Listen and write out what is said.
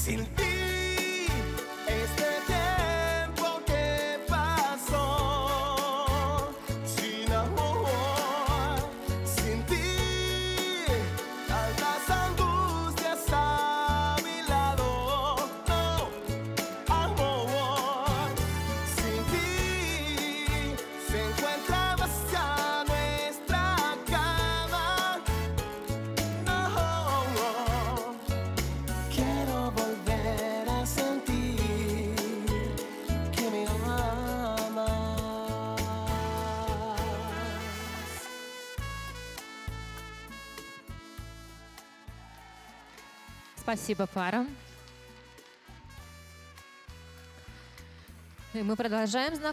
sin ti. Este tiempo que pasó sin amor, sin ti, tantas angustias a mi lado. No, amor, sin ti se encuentra vacía nuestra cama. No, quiero volver a sentir que me amas. Спасибо, пара. И мы продолжаем знакомство.